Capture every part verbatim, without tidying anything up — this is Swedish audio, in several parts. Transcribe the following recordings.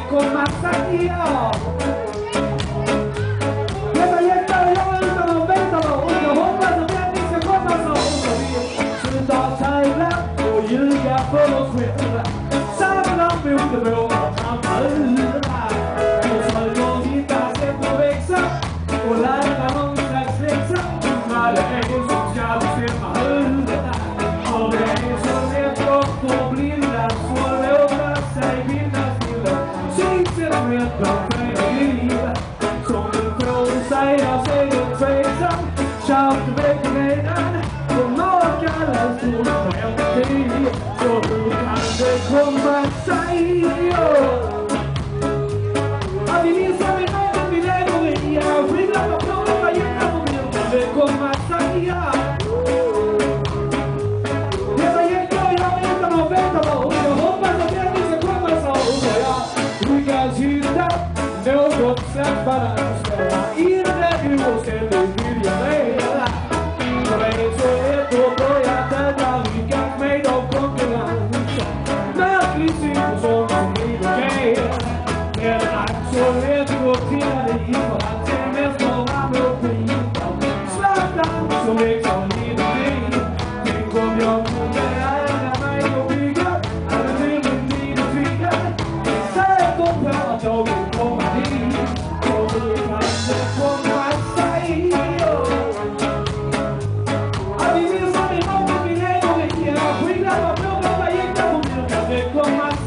komma säga. Detta hjärta jag utan att vänta på. Och jag hoppas att det ska komma så. Och vi slutar tävla och ljuga för oss själva. Samla mot våra framtida. Och försöker hitta sätt att växa. Och lära någon slags läxa. Vad det är som ska bestämma huvudet. För det är så lätt att förblindas och låta sig bindas till det. Synsätt med de fina liv. Som du får säga sig det tveksam. Kört väg redan. Och makalöst tror på en tid. Så hur kan det komma sig? Ja, vi minns att vi har vi lever i. Skillnader på våra hjärtan och hur kan det komma sig? Detta hjärta jag utan att vänta på. Och jag hoppas att det ska komma så. Och jag lyckas hitta något slags balans. Inre oställning vill jag leva. För det är så lätt att börja tävla. Lyckas med av konkurrens. Märklig syn på sånt som blir okej. Men ack så lätt att trilla dig in. För att se mest vara med skita. Slaktan som liksom lite tid. Tänk om jag kunde lära mig att bygga. Hade till min tid att tvinga. Säkert på att jag vill komma dit. Och hur kan det komma sig? Ja, vi minns att vi har vi lever i. Skillnader på våra hjärtan och hur kan det komma sig?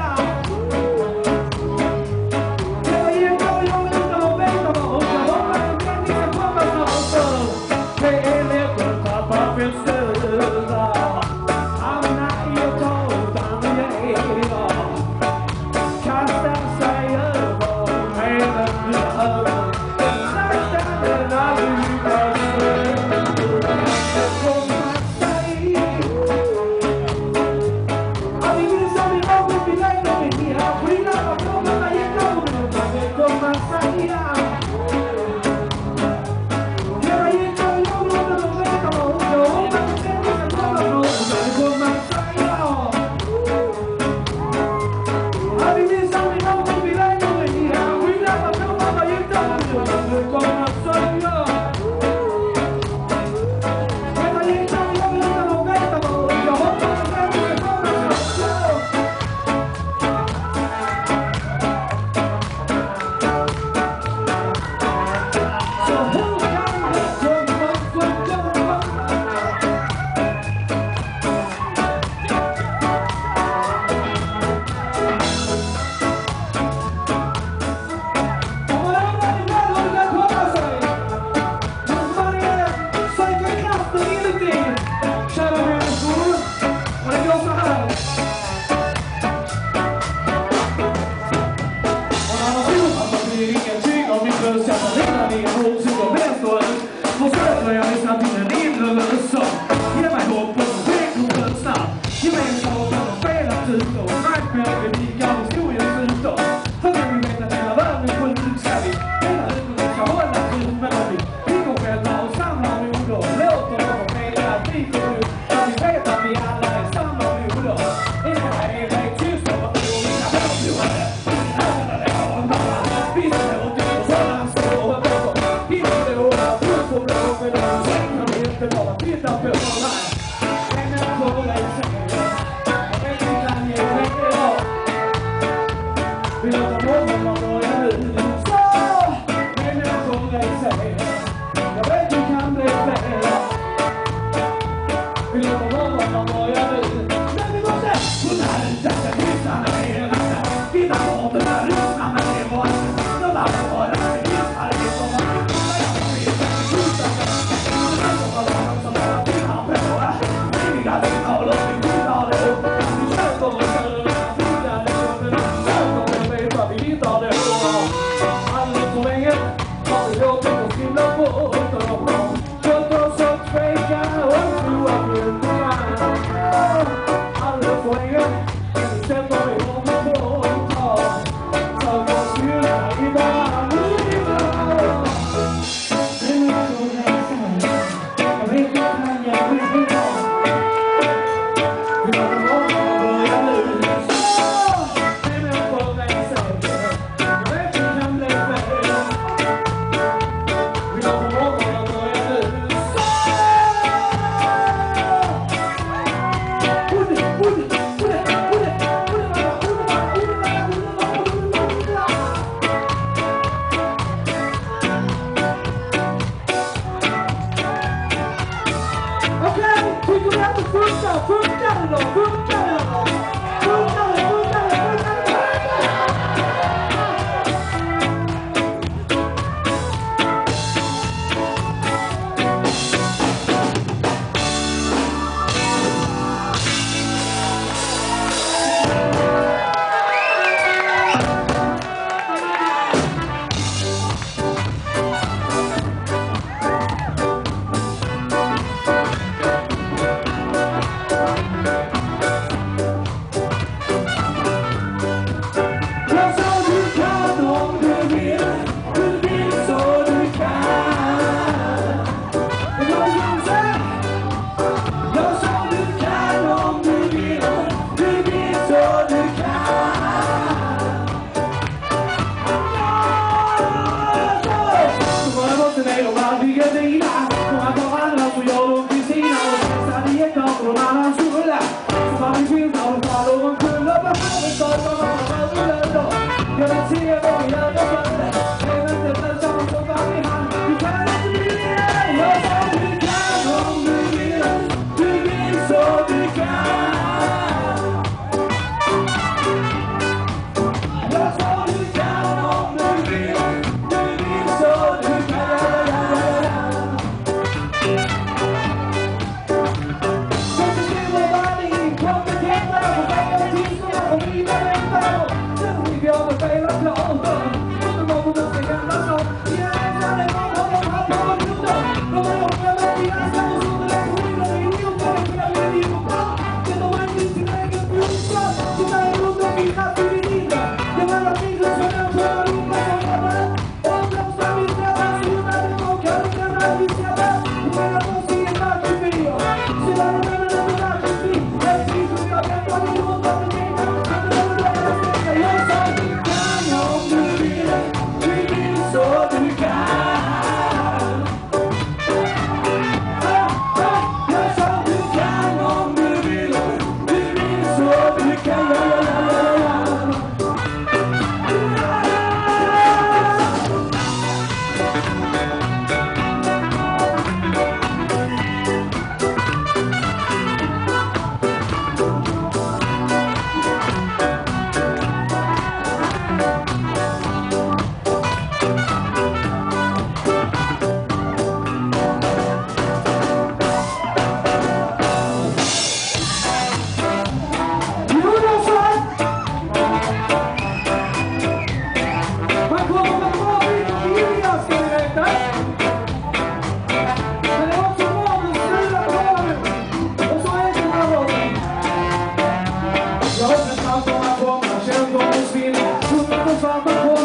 Detta hjärta jag utan att vänta på. Och jag hoppas att det ska komma snart. Det är lätt att tappa fältstöda. Hamna i ett tal utan en idag. Kasta sig över hela världen. Sakta men aldrig lyckas komma sig. Ja, vi minns att vi har vi lever i. Skillnader på våra hjärtan och hur kan det komma sig? Detta hjärta jag utan att vänta på. Och jag hoppas att det ska komma snart. Hur kan det komma sig? Ja, vi minns att vi har vi lever i. Skillnader på våra hjärtan och hur kan det komma sig? Detta hjärta jag utan att vänta på. Och jag hoppas att det ska komma snart. Så hur kan det komma, komma? Om man undrar ibland hur det kan komma sig. Men man är söker kraften inuti. Kära människor. Och det går så här. Och när man tror att man blir ingenting av mitt röstsätta redan i en ord som går bäst och ut. Försöker jag lyssna till en inre röst. Ge mig hopp och som tänk och rösta. Gemenskap är spelat ut och märk med att vi likar historiens utåt. För vi vill veta hela världen på hur ska vi. Hela huvudet ska hålla ut med om vi ligger själva och samlar moder. Låter dem meddela att vi får ut. För vi vet att vi alla är samma moder. Inga är helt tyst och vad tror vi kan förlora. Även när det har en mamma. Vi står inte på sådana stora frågor. Vi står och har full på blå med dem. Sen kan vi inte bara titta på varandra. En är på dig säger jag. Jag vet inte kan ge mig idag. Vi låter morgon och börja nu. Så! En är på dig säger jag. Jag vet inte kan bli fler. Vi låter morgon och börja nu. Men vi måste kunna utsätta lyssnarna med hela natten. Finna bort den här lyssnarna med det var. De var bara det här lyssnare. Det får man inte säga. Vi är inte lyssnare. Det får man vara som bara finnar på. Rimliga signaler. Vi finnar det upp. Vi köper och köper. Vi finnar det upp. Vi köper och vet vad vi hittar det upp. Jag vill se vad vi gör och före. Även det där som står fram i hand. Du kan inte bli det. Jag sa du kan om du vill. Du vill så du kan. Jag sa du kan om du vill. Du vill så du kan. Så skriver varje inkompetenta på vägen till som jag får mina vänner. Sen vill jag med fela planer. Och det var på den ska hända så. Jag älskar det var vad de har på jorden. De har jobbat med det jag ska och så det är skillnad i jorden. Och jag vill ju på plan. Det de har inte sin egen budskap. Så där är runt och mina till din inre. Det var att ni som jag får rumma som jag var. Och de som vill träffa slutar det och kan inte när vi ska vara. Och när jag får se en natt i bio. Så där är det med den natt i bio. Jag ser som jag väntar i jorden med mig. Jag sa du kan om du vill. Du vill så du kan. Jag sa du kan om du vill. Du vill så du kan. Jag hoppas att man kommer på, man känner på oss vill.